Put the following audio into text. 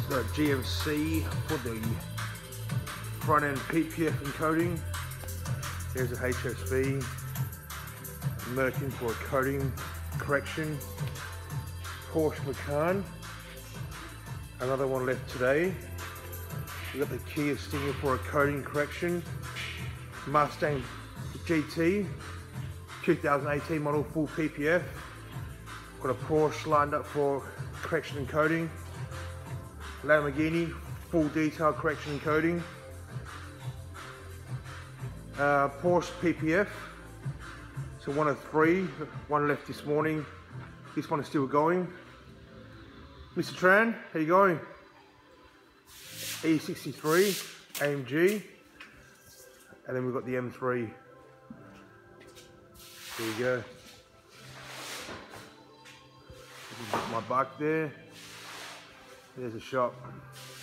So GMC for the front end PPF encoding. There's a HSV. Merkin for a coating correction. Porsche Macan. Another one left today. We got the Kia Stinger for a coating correction. Mustang GT 2018 model full PPF. Got a Porsche lined up for correction and coating. Lamborghini full detail correction and coating. Porsche PPF. So one of three. One left this morning. This one is still going. Mr. Tran, how you going? E63 AMG, and then we've got the M3. There you go. My bike there. There's a shop.